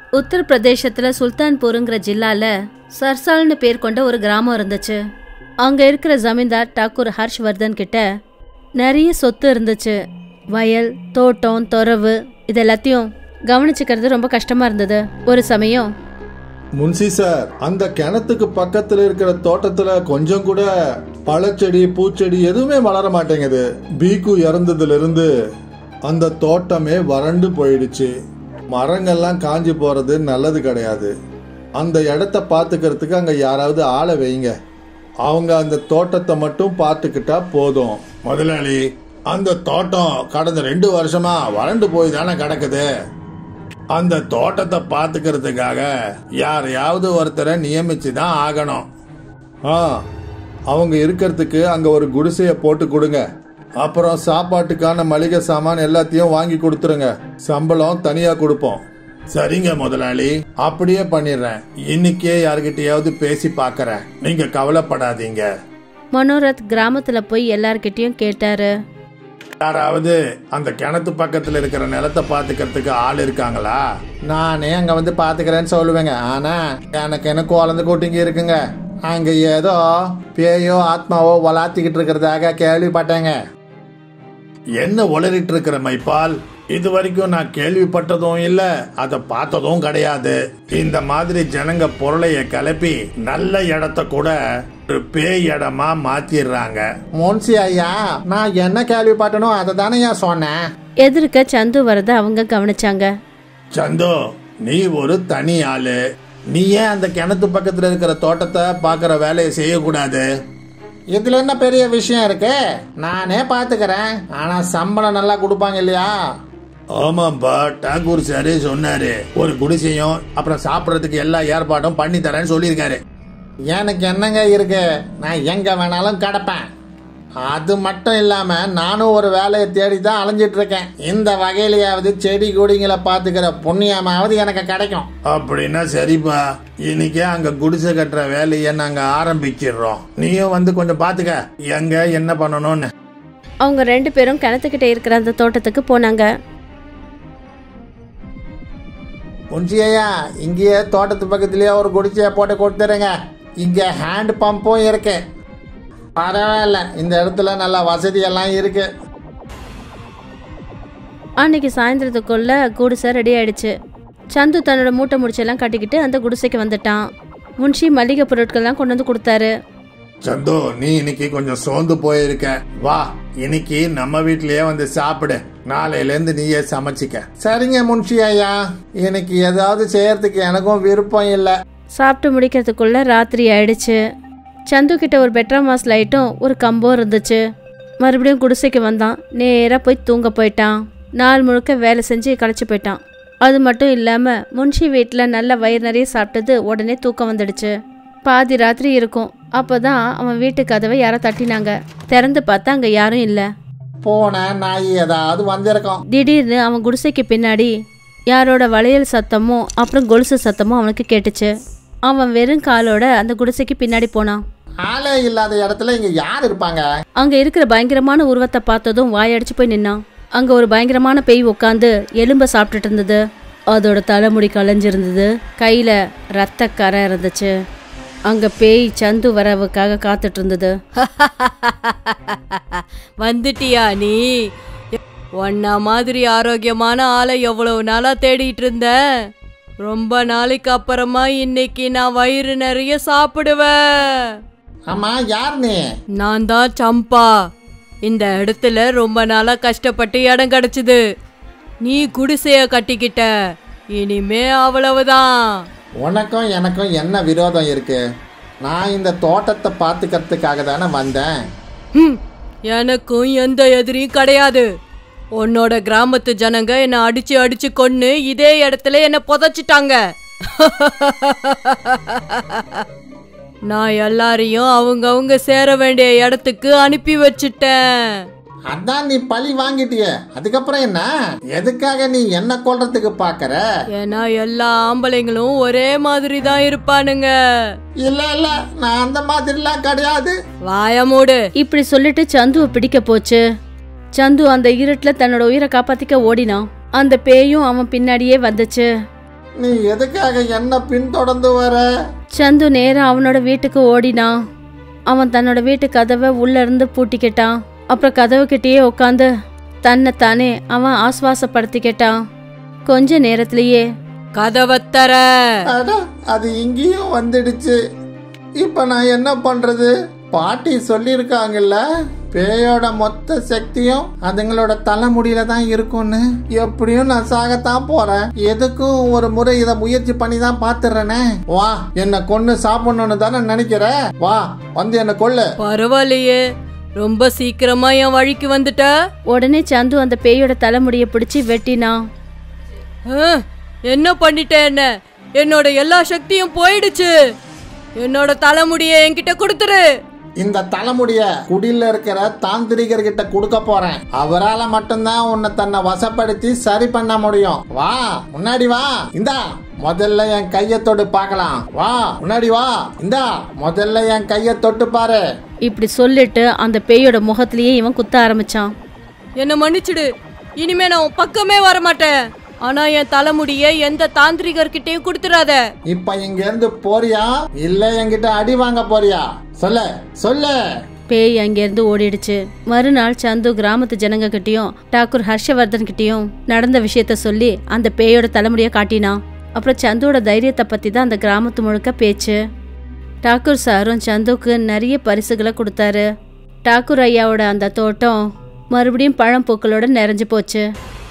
உத்தரப்பிரதேசத்துல சுல்தான்பூருங்கிற ஜில்லால சர்சால்னு பேர் கொண்ட ஒரு கிராமம் இருந்துச்சு. அங்க இருக்கிற ஜமீன்தார் டாக்கூர் ஹர்ஷ்வர்தன் கிட்ட நிறைய சொத்து இருந்துச்சு. வயல், தோட்டம், தொரவு இதெல்லாத்தையும் கவனிச்சுக்கிறது ரொம்ப கஷ்டமா இருந்தது. ஒரு சமயம், முன்சி சார், அந்த கிணத்துக்கு பக்கத்துல இருக்கிற தோட்டத்துல கொஞ்சம் கூட பழச்செடி பூச்செடி எதுவுமே வளர மாட்டேங்குது. பீக்கு இறந்ததுல இருந்து அந்த தோட்டமே வறண்டு போயிடுச்சு. மரங்கள்லாம் காஞ்சி போறது நல்லது கிடையாது. அந்த இடத்த பாத்துக்கிறதுக்கு அங்க யாராவது ஆளை வைங்க. அவங்க அந்த தோட்டத்தை மட்டும் பார்த்துக்கிட்டா போதும். முதலாளி, அந்த தோட்டம் கடந்த 2 வருஷமா வறண்டு போய் தானே கிடக்குது. அந்த தோட்டத்தை பாத்துக்கிறதுக்காக யாரையாவது ஒருத்தரை நியமிச்சு தான் ஆகணும். அவங்க இருக்கிறதுக்கு அங்க ஒரு குடிசைய போட்டு கொடுங்க. அப்புறம் சாப்பாட்டுக்கான மளிகை சாமான் எல்லாத்தையும் வாங்கி கொடுத்துருங்க. சம்பளம் தனியா கொடுப்போம். சரிங்க முதலாளி, அப்படியே பண்ணிடுறேன். இன்னைக்கே யாருக்கிட்டையாவது பேசி பாக்குறேன். நீங்க கவலைப்படாதீங்க. மனோரத் கிராமத்துல போய் எல்லார்கிட்டயும் கேட்டாரு. யாராவது அந்த கிணத்து பக்கத்துல இருக்கிற நிலத்தை பாத்துக்கிறதுக்கு ஆள் இருக்காங்களா? நானே அங்க வந்து பாத்துக்கிறேன்னு சொல்லுவேங்க. ஆனா எனக்கு என்ன குழந்தை கூட்டிங்க இருக்குங்க. அங்க ஏதோ பேயோ ஆத்மாவோ வளாத்திக்கிட்டு இருக்கிறதாக கேள்விப்பட்டேங்க. என்ன உளறிட்டு இருக்கிற மைப்பால்? இது வரைக்கும் நான் கேள்விப்பட்டதும் இல்ல, அதை பார்த்ததும் கிடையாது. இந்த மாதிரி ஜனங்க பொருளைய கிளப்பி நல்ல இடத்த கூட ஒரு பேய் இடமா மாத்திடுறாங்க. முன்சி ஐயா, நான் என்ன கேள்விப்பட்டனோ அதை தானே சொன்னேன். எதிர்க்க சந்து வரத அவங்க கவனிச்சாங்க. சந்து, நீ ஒரு தனி ஆளு. நீ ஏன் அந்த கிணத்து பக்கத்துல இருக்கிற தோட்டத்தை பாக்குற வேலையை செய்யக்கூடாது? இதுல என்ன பெரிய விஷயம் இருக்கு? நானே பாத்துக்கிறேன். ஆனா சம்பளம் நல்லா கொடுப்பாங்க இல்லையா? ஆமாப்பா, டாக்கூர் சாரு சொன்னாரு. ஒரு குடிசையும் அப்புறம் சாப்பிடறதுக்கு எல்லா ஏற்பாடும் பண்ணி தரேன்னு சொல்லியிருக்காரு. எனக்கு என்னங்க இருக்கு, நான் எங்க வேணாலும் கிடப்பேன். அது மட்டும் இல்லாம நானும் ஒரு வேலையை தேடிதான் அலைஞ்சிட்டு இருக்கேன். இந்த வகையிலேயாவது செடி கொடிங்களை பாத்துக்கிற புண்ணியமாவது எனக்கு கிடைக்கும். அப்படின்னா சரிப்பா, இன்னைக்கே அங்க குடிசை கட்டுற வேலையை நாங்க ஆரம்பிச்சிடுறோம். நீயும் வந்து கொஞ்சம் பாத்துக்க எங்க என்ன பண்ணணும்னு. அவங்க 2 பேரும் கிணத்துக்கிட்ட இருக்கிற அந்த தோட்டத்துக்கு போனாங்க. முன்சியா, இங்கேயே தோட்டத்து பக்கத்துலயே ஒரு குடிசைய போட்டு கொடுத்துருங்க. இங்க ஹேண்ட் பம்பும் இருக்கு. பரவாயில்ல, இந்த இடத்துல நல்ல வசதி எல்லாம் இருக்கு. அன்னைக்கு சாயந்தரத்துக்குள்ள குடிசை ரெடி ஆயிடுச்சு. சந்து தன்னோட மூட்டை முடிச்செல்லாம் கட்டிக்கிட்டு அந்த குடிசைக்கு வந்துட்டான். முன்ஷி மளிகை பொருட்கள்லாம் கொண்டு வந்து கொடுத்தாரு. சந்து, நீ இன்னைக்கு கொஞ்சம் சோர்ந்து போயிருக்க. வா, இன்னைக்கு நம்ம வீட்லயே வந்து சாப்பிடு. நாளையில இருந்து நீயே சமைச்சிக்க. சரிங்க முன்ஷி ஐயா, இன்னைக்கு ஏதாவது செய்யறதுக்கு எனக்கும் விருப்பம் இல்ல. சாப்பிட்டு முடிக்கிறதுக்குள்ள ராத்திரி ஆயிடுச்சு. சந்து கிட்ட ஒரு பெட்ராமாஸ் லைட்டும் ஒரு கம்பம் இருந்துச்சு. மறுபடியும் குடிசைக்கு வந்தான். நேரா போய் தூங்க போயிட்டான். நாள் முழுக்க வேலை செஞ்சு களைச்சு போயிட்டான். அது மட்டும் இல்லாம முன்ஷி வீட்டில் நல்ல வயிறு நிறைய சாப்பிட்டது உடனே தூக்கம் வந்துடுச்சு. பாதி ராத்திரி இருக்கும். அப்பதான் அவன் வீட்டு கதவை யாரோ தட்டினாங்க. திறந்து பார்த்தா அங்க யாரும் இல்ல. போன நாய் ஏதாவது வந்திருக்கும். திடீர்னு அவன் குடிசைக்கு பின்னாடி யாரோட வளையல் சத்தமும் அப்புறம் கொலுசு சத்தமும் அவனுக்கு கேட்டுச்சு. அவன் வெறும் காலோட அந்த குடிசைக்கு பின்னாடி போனான். ஆளே இல்லாத இடத்துல இங்க யார் இருப்பாங்க? அங்க இருக்கிற பயங்கரமான உருவத்தை பார்த்ததும் வாயடிச்சு போய் நின்னான். அங்க ஒரு பயங்கரமான பேய் உட்காந்து எலும்ப சாப்பிட்டுட்டு இருந்தது. அதோட தலைமுடி கலைஞ்சிருந்தது. கையில ரத்த கரை இருந்துச்சு. அங்க பேய் சந்து வரவுக்காக காத்துட்டு இருந்தது. வந்துட்டியா நீ? ஒன்னா மாதிரி ஆரோக்கியமான ஆளை எவ்வளவு நாளா தேடிட்டு இருந்த. ரொம்ப நாளைக்கு அப்புறமா இன்னைக்கு நான் வயிறு நிறைய சாப்பிடுவேன். ஆமா, யார் நீ? நான் தான் சம்பா. இந்த இடத்துல ரொம்ப நாளா கஷ்டப்பட்டு இடம் கிடைச்சது. நீ குடிசைய கட்டிக்கிட்ட. இனிமே அவ்வளவுதான். உனக்கும் எனக்கும் என்ன விரோதம் இருக்கு? நான் இந்த தோட்டத்தை பாத்துக்கிறதுக்காக தானே வந்தேன். எனக்கும் எந்த எதிரியும் கிடையாது. உன்னோட கிராமத்து ஜனங்க என்ன அடிச்சு அடிச்சு கொன்னு இதே இடத்துல என்ன புதைச்சிட்டாங்க. நான் எல்லாரையும் அவங்க சேர வேண்டிய இடத்துக்கு அனுப்பி வச்சுட்டேன். அதான் நீ பழி வாங்கிட்டிய. அதுக்கப்புறம் என்ன? எதுக்காக நீ என்ன கொல்றதுக்கு பாக்குற? ஏன்னா எல்லா ஆம்பளைங்களும் ஒரே மாதிரி தான் இருப்பானுங்க. இல்ல இல்ல, நான் அந்த மாதிரிலாம் கிடையாது. வாய மூடு. இப்படி சொல்லிட்டு சந்துவை பிடிக்க போச்சு. சந்து அந்த இருட்டுல தன்னோட உயிரை காப்பாத்திக்க ஓடினான். அந்த பேயும் அவன் பின்னாடியே வந்துச்சு. நீ எதுக்காக என்ன பின்தொடர்ந்து வர? சந்து நேரா அவனோட வீட்டுக்கு ஓடினான். அவன் தன்னோட வீட்டு கதவை உள்ள இருந்து பூட்டிக்கிட்டான். அப்புறம் கதவு கிட்டேயே உட்காந்து தன்னைத்தானே அவன் ஆஸ்வாசப்படுத்திக்கிட்டான். கொஞ்ச நேரத்திலேயே கதவத்தர அட, அது இங்கேயும் வந்துடுச்சு. இப்ப நான் என்ன பண்றது? பாட்டி சொல்லியிருக்காங்கல்ல, பேயோட மொத்த சக்தியும் அதுங்களோட தலைமுடியில தான் இருக்கும்னு. எப்படியும் நான் சாகத்தான் போறேன். எதுக்கும் ஒரு முறை இத முயற்சி பண்ணி தான் பாத்துறேனே. வா, என்ன கொன்னு சாப்பிடணும்னு தானே நினைக்கிற? வா, வந்து என்ன கொல்லு. பரவாயில்லையே, ரொம்ப சீக்கிரமா என் வழிக்கு வந்துட்ட. உடனே சந்து அந்த பேயோட தலைமுடியை பிடிச்சி வெட்டினான். என்ன பண்ணிட்டேன்? என்ன, என்னோட எல்லா சக்தியும் போயிடுச்சு. என்னோட தலைமுடியை என்கிட்ட கொடுத்துரு. இந்த தலைமுடிய குடியில இருக்கிற தாந்திரிகர் கிட்ட கொடுக்க போறேன். அவரால மட்டும்தான் உன்னை தன்னை வசப்படுத்தி சரி பண்ண முடியும். வா, முன்னாடி வா. இந்தா, முதல்ல என் கைய தொட்டு பார்க்கலாம். வா, முன்னாடி வா. இந்தா, முதல்ல என் கைய தொட்டு பாரு. இப்படி சொல்லிட்டு அந்த பேயோட முகத்திலேயே இவன் குத்த ஆரம்பிச்சான். என்ன மன்னிச்சிடு, இனிமே நான் உன் பக்கமே வர மாட்டேன். ஆனா என் தலைமுடிய எந்த தாந்திரிகர்கிட்டயும் கொடுத்துடாத. இப்ப இங்க இருந்து போறியா இல்ல என்கிட்ட அடி வாங்க போறியா? சொல்ல சொல்ல. பேய் அங்கிருந்து ஓடிடுச்சு. மறுநாள் சந்து கிராமத்து ஜனங்க கிட்டயும் டாக்கூர் ஹர்ஷவர்தன் கிட்டயும் நடந்த விஷயத்த சொல்லி அந்த பேயோட தலைமுடியை காட்டினான். அப்புறம் சந்துவோட தைரியத்தை பத்தி தான் அந்த கிராமத்து முழுக்க பேச்சு. டாக்கூர் சாரும் சந்துவுக்கு நிறைய பரிசுகளை கொடுத்தாரு. டாக்கூர் ஐயாவோட அந்த தோட்டம் மறுபடியும் பழம்பூக்களோட நிறைஞ்சு போச்சு.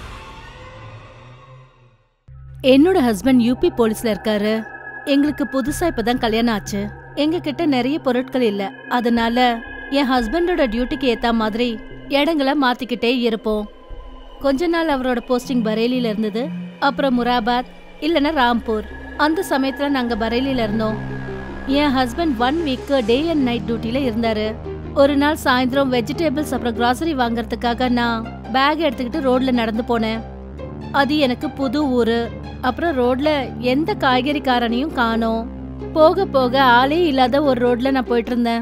என்னோட ஹஸ்பண்ட் யூபி போலீஸ்ல இருக்காரு. எங்களுக்கு புதுசா இப்பதான் கல்யாணம் ஆச்சு. எங்க கிட்ட நிறைய பொருட்கள் இல்ல. அதனால என் ஹஸ்பண்டோட டியூட்டிக்கு ஏத்த மாதிரி இடங்களை மாத்திக்கிட்டே இருப்போம். கொஞ்ச நாள் அவரோட போஸ்டிங் பரேலியில இருந்தது. அப்புறம் முராபாத் இல்லைன்னா ராம்பூர். அந்த சமயத்துல நாங்க பரேலியில இருந்தோம். என் husband 1 week day and night டியூட்டில இருந்தாரு. ஒரு நாள் சாயந்தரம் வெஜிடபிள்ஸ் அப்புறம் கிராசரி வாங்கறதுக்காக நான் பேக் எடுத்துக்கிட்டு ரோட்ல நடந்து போனேன். அது எனக்கு புது ஊரு. அப்புறம் ரோட்ல எந்த காய்கறிக்காரனையும் காணோம். போக போக ஆளே இல்லாத ஒரு ரோட்ல நான் போயிட்டு இருந்தேன்.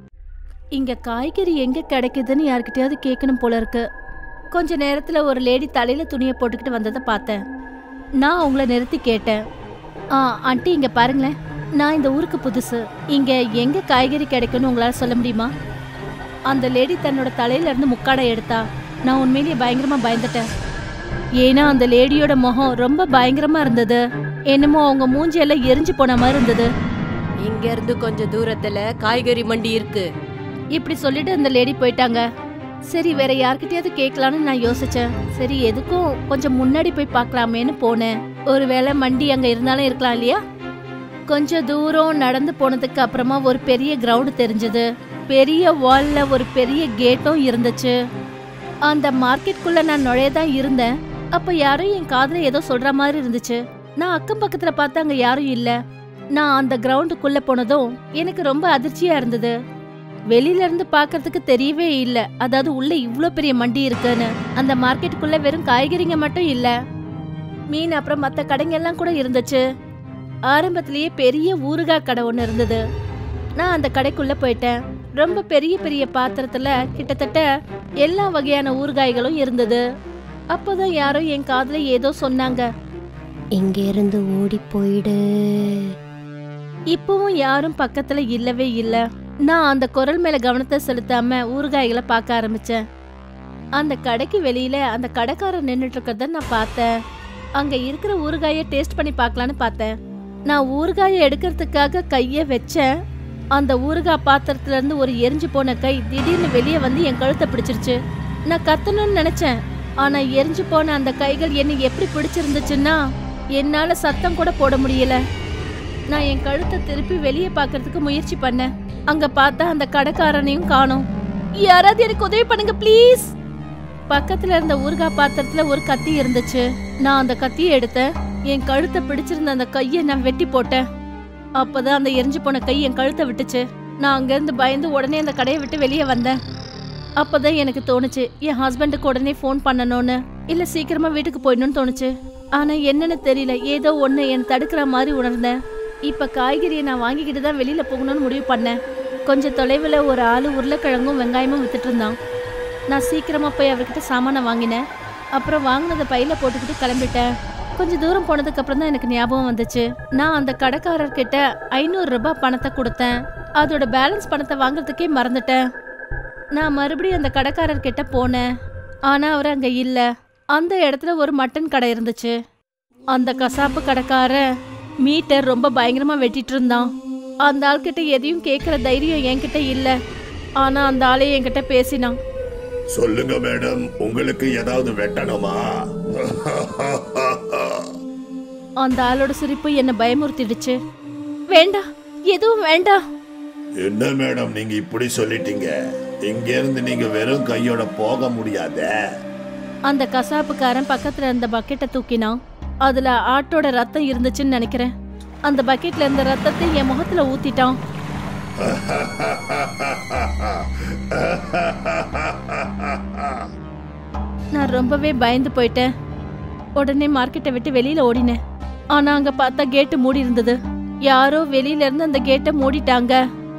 இங்க காய்கறி எங்க கிடைக்குதுன்னு யார்கிட்டயாவது கேட்கணும் போல இருக்கு. கொஞ்ச நேரத்துல ஒரு லேடி தலையில துணியை போட்டுக்கிட்டு வந்ததை பார்த்தேன். நான் அவங்கள நிறுத்தி கேட்டேன், ஆண்டி இங்க பாருங்களேன், நான் இந்த ஊருக்கு புதுசு. இங்க எங்க காய்கறி கிடைக்கும்னு உங்களால சொல்ல முடியுமா? அந்த லேடி தன்னோட தலையில இருந்து முக்காடை எடுத்தா. நான் உண்மையிலேயே பயங்கரமா பயந்துட்டேன். ஏன்னா அந்த லேடியோட முகம் ரொம்ப பயங்கரமா இருந்தது. என்னமோ அவங்க மூஞ்சியெல்லாம் எரிஞ்சு போன மாதிரி இருந்தது. இங்க இருந்து கொஞ்சம் தூரத்துல காய்கறி மண்டி இருக்கு. இப்படி சொல்லிட்டு அந்த லேடி போயிட்டாங்க. சரி, வேற யார்கிட்டயாவது கேட்கலான்னு நான் யோசிச்சேன். சரி, எதுக்கும் கொஞ்சம் முன்னாடி போய் பார்க்கலாமேன்னு போனேன். ஒருவேளை மண்டி அங்க இருந்தாலும் இருக்கலாம் இல்லையா? கொஞ்சம் தூரம் நடந்து போனதுக்கு அப்புறமா ஒரு பெரிய கிரவுண்ட் தெரிஞ்சது. பெரிய வால்ல ஒரு பெரிய கேட்டும் இருந்துச்சு. அந்த மார்க்கெட்குள்ள நான் நுழையதான் இருந்தேன். அப்ப யாரும் என் காதுல ஏதோ சொல்ற மாதிரி இருந்துச்சு. நான் அக்கம் பக்கத்துல பார்த்தா அங்க யாரும் இல்ல. நான் அந்த கிரவுண்டுக்குள்ள போனதும் எனக்கு ரொம்ப அதிர்ச்சியா இருந்தது. வெளியில இருந்து பாக்கிறதுக்கு தெரியவே இல்ல, அதாவது உள்ள இவ்ளோ பெரிய மண்டி இருக்குன்னு. அந்த மார்க்கெட்டுக்குள்ள வெறும் காய்கறிங்க மட்டும் இல்ல, மீன் அப்புறம் மத்த கடைங்க எல்லாம் கூட இருந்துச்சு. ஆரம்பத்திலேயே பெரிய ஊறுகாய் கடை ஒண்ணு இருந்தது. நான் அந்த கடைக்குள்ள போயிட்டேன். ரொம்ப பெரிய பெரிய பாத்திரத்துல கிட்டத்தட்ட எல்லா வகையான ஊறுகாய்களும் இருந்தது. அப்போதான் யாரோ என் காதுல ஏதோ சொன்னாங்க, இங்க இருந்து ஓடி போயிடு. இப்பவும் யாரும் பக்கத்துல இல்லவே இல்ல. நான் அந்த குரல் மேல கவனத்தை செலுத்தாம ஊறுகாய்களை பார்க்க ஆரம்பிச்சேன். அந்த கடைக்கு வெளியில அந்த கடைக்காரர் நின்னுட்டு இருக்கிறத நான் பார்த்தேன். அங்க இருக்கிற ஊறுகாயை டேஸ்ட் பண்ணி பார்க்கலான்னு பார்த்தேன். நான் ஊறுகாயை எடுக்கிறதுக்காக கைய வச்சேன். அந்த ஊறுகாய் பாத்திரத்துல இருந்து ஒரு எரிஞ்சு போன கை திடீர்னு வெளியே வந்து என் கழுத்தை பிடிச்சிருச்சு. நான் கத்தணும்னு நினைச்சேன். ஆனா எரிஞ்சு போன அந்த கைகள் என்னை எப்படி பிடிச்சிருந்துச்சுன்னா என்னால சத்தம் கூட போட முடியல. நான் என் கழுத்தை திருப்பி வெளியே பாக்குறதுக்கு முயற்சி பண்ணேன். அங்க பார்த்தா அந்த கடைக்காரனையும் காணோம். யாராவது எனக்கு உதவி பண்ணுங்க ப்ளீஸ். பக்கத்துல இருந்த ஊறுகாய் பாத்திரத்துல ஒரு கத்தி இருந்துச்சு. நான் அந்த கத்தியை எடுத்தேன். என் கழுத்தை பிடிச்சிருந்த அந்த கையை நான் வெட்டி போட்டேன். அப்பதான் அந்த எரிஞ்சு போன கை என் கழுத்தை விட்டுச்சு. நான் அங்கிருந்து பயந்து உடனே அந்த கடையை விட்டு வெளியே வந்தேன். அப்பதான் எனக்கு தோணுச்சு, என் ஹஸ்பண்டுக்கு உடனே ஃபோன் பண்ணணும்னு, இல்ல சீக்கிரமா வீட்டுக்கு போயிடணும்னு தோணுச்சு. ஆனா என்னன்னு தெரியல, ஏதோ ஒண்ணு என் தடுக்கிற மாதிரி உணர்ந்தேன். இப்ப காய்கறியை நான் வாங்கிக்கிட்டு தான் வெளியில போகணும்னு முடிவு பண்ணேன். கொஞ்சம் தொலைவில் ஒரு ஆளு உருளைக்கிழங்கும் வெங்காயமும் வித்துட்டு இருந்தான். நான் சீக்கிரமா போய் அவர்கிட்ட சாமானை வாங்கினேன். அப்புறம் வாங்கினதை பையில போட்டுக்கிட்டு கிளம்பிட்டேன். கொஞ்சம் தூரம் போனதுக்கு அப்புறம் தான் எனக்கு ஞாபகம் வந்துச்சு. நான் அந்த கடைக்காரர்கிட்ட 500 ரூபாய் பணத்தை கொடுத்தேன். அதோட பேலன்ஸ் பணத்தை வாங்குறதுக்கே மறந்துட்டேன். நான் மறுபடியும் அந்த கடைக்காரர்கிட்ட போனேன். ஆனா அவர் அங்க இல்ல. அந்த இடத்துல ஒரு மட்டன் கடை இருந்துச்சு. அந்த கசாப்பு கடைக்காரன் மீட்டர் ரொம்ப பயங்கரமா வெட்டிட்டு இருந்தான். அந்த ஆள்கிட்ட எதையும் கேட்கற தைரியம் என்கிட்ட இல்ல. ஆனா அந்த ஆளே என்கிட்ட பேசினான். சொல்லுங்க மேடம், உங்களுக்கு ஏதாவது வெட்டணுமா? அந்த ஆளோட சிரிப்பு என்ன பயமுறுத்திடுச்சு. வேண்டாம், எதுவும் வேண்டாம். என்ன மேடம் நீங்க இப்படி சொல்லிட்டீங்க? இங்க இருந்து நீங்க வெறும் கையோட போக முடியாத. அந்த கசாப்புக்காரன் பக்கத்துல இருந்த பக்கெட்டை தூக்கினான். அதுல ஆட்டோட ரத்தம் இருந்துச்சுன்னு நினைக்கிறேன். அந்த பக்கெட்ல இருந்த ரத்தத்தை என் முகத்துல ஊத்திட்டான். நான் ரொம்பவே பயந்து போயிட்டேன். உடனே மார்க்கெட்டை விட்டு வெளியில ஓடினேன். ஆனா அங்க பார்த்தா கேட்டு மூடி இருந்தது. யாரோ வெளியில இருந்து அந்த கேட்டை மூடிட்டாங்க.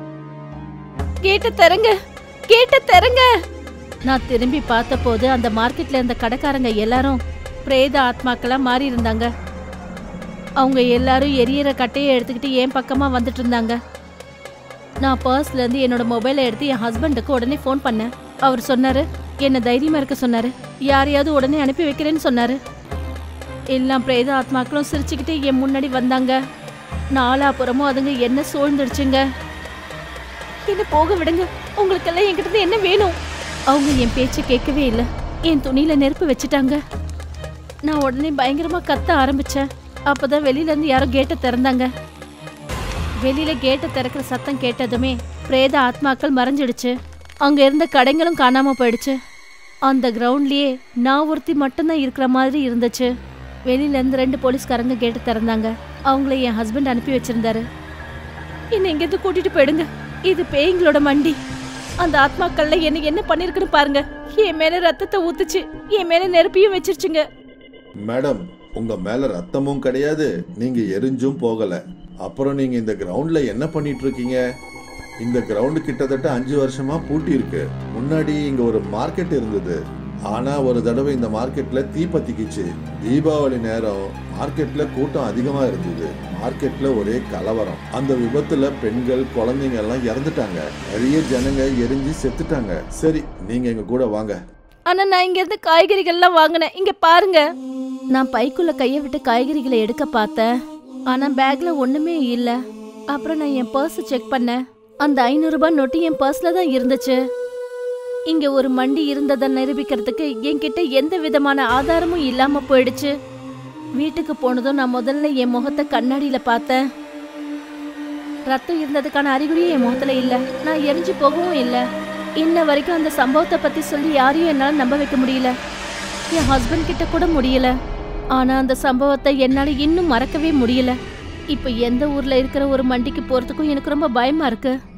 கேட்டை திறங்க, கேட்டை திறங்க. நான் திரும்பி பார்த்த போது அந்த மார்க்கெட்ல இருந்த கடைக்காரங்க எல்லாரும் பிரேத ஆத்மாக்களா மாறி இருந்தாங்க. அவங்க எல்லாரும் எரியற கட்டையை எடுத்துக்கிட்டு என் பக்கமா வந்துட்டு இருந்தாங்க. நான் பர்ஸ்ல இருந்து என்னோட மொபைலை எடுத்து என் ஹஸ்பண்டுக்கு உடனே ஃபோன் பண்ணேன். அவர் சொன்னாரு, என்ன தைரியமா இருக்க சொன்னாரு. யாரையாவது உடனே அனுப்பி வைக்கிறேன்னு சொன்னாரு. எல்லாம் பிரேத ஆத்மாக்களும் சிரிச்சுக்கிட்டு என் முன்னாடி வந்தாங்க. நாலாபுறமும் அதுங்க என்ன சூழ்ந்துடுச்சுங்க. என்ன போக விடுங்க, உங்களுக்கெல்லாம் என்கிட்ட என்ன வேணும்? அவங்க என் பேச்சை கேட்கவே இல்லை. என் துணியில நெருப்பு வச்சுட்டாங்க. நான் உடனே பயங்கரமா கத்த ஆரம்பிச்சேன். அப்பதான் வெளியில இருந்து யாரோ கேட்டை திறந்தாங்க. வெளியில கேட்டை திறக்கிற சத்தம் கேட்டதுமே பிரேத ஆத்மாக்கள் மறைஞ்சிடுச்சு. அங்க இருந்த கடைங்களும் காணாம போயிடுச்சு. அந்த கிரவுண்ட்லயே நான் ஒருத்தி மட்டும்தான் இருக்கிற மாதிரி இருந்துச்சு. வெளியில இருந்து 2 போலீஸ்காரங்க கேட்டு திறந்தாங்க. அவங்கள என் ஹஸ்பண்ட் அனுப்பி வச்சிருந்தாரு. என்ன எங்கேருந்து கூட்டிட்டு போயிடுங்க, இது பேய்களோட மண்டி. அந்த ஆத்மாக்கள்ல என்ன பண்ணிருக்குன்னு பாருங்க. என் மேல ரத்தத்தை ஊத்துச்சு, என் மேல நெருப்பியும் வச்சிருச்சுங்க. மேடம், உங்க மேல ரத்தமும் கிடையாது, நீங்க எரிஞ்சும் போகல. அப்புறம் நீங்க இந்த கிரவுண்ட்ல என்ன பண்ணிட்டு இருக்கீங்க? இந்த கிரவுண்டு கிட்டத்தட்ட 5 வருஷமா பூட்டி இருக்கு. முன்னாடி இங்க ஒரு மார்க்கெட் இருந்தது. ஆனா ஒரு தடவை இந்த மார்க்கெட்ல தீ பத்திக்கிச்சு. தீபாவளி நேரம் மார்க்கெட்ல கூட்டம் அதிகமா இருந்தது. மார்க்கெட்ல ஒரே கலவரம். அந்த விபத்துல பெண்கள், குழந்தைங்க எல்லாம் இறந்துட்டாங்க. நிறைய ஜனங்க எரிஞ்சு செத்துட்டாங்க. சரி, நீங்க எங்க கூட வாங்க. ஆனா நான் இங்க இருந்து காய்கறிகள்லாம் வாங்கினேன். இங்க பாருங்க. நான் பைக்குள்ள கையை விட்டு காய்கறிகளை எடுக்க பார்த்தேன். ஆனா பேக்ல ஒண்ணுமே இல்ல. அப்புறம் நான் என் பர்ஸ் செக் பண்ணேன். அந்த 500 ரூபாய் நோட்டு என் பர்ஸ்ல தான் இருந்துச்சு. இங்க ஒரு மண்டி இருந்ததை நிரூபிக்கிறதுக்கு என்கிட்ட எந்த விதமான ஆதாரமும் இல்லாம போயிடுச்சு. வீட்டுக்கு போனதும் நான் முதல்ல என் முகத்தை கண்ணாடியில பார்த்தேன். ரத்தம் இருந்ததுக்கான அறிகுறியே என் முகத்துல இல்ல. நான் எரிஞ்சு போகவும் இல்ல. இன்ன வரைக்கும் அந்த சம்பவத்தை பத்தி சொல்லி யாரையும் என்னால நம்ப வைக்க முடியல. என் ஹஸ்பண்ட் கிட்ட கூட முடியல. ஆனா அந்த சம்பவத்தை என்னால இன்னும் மறக்கவே முடியல. இப்ப எந்த ஊர்ல இருக்கிற ஒரு மண்டிக்கு போறதுக்கும் எனக்கு ரொம்ப பயமா இருக்கு.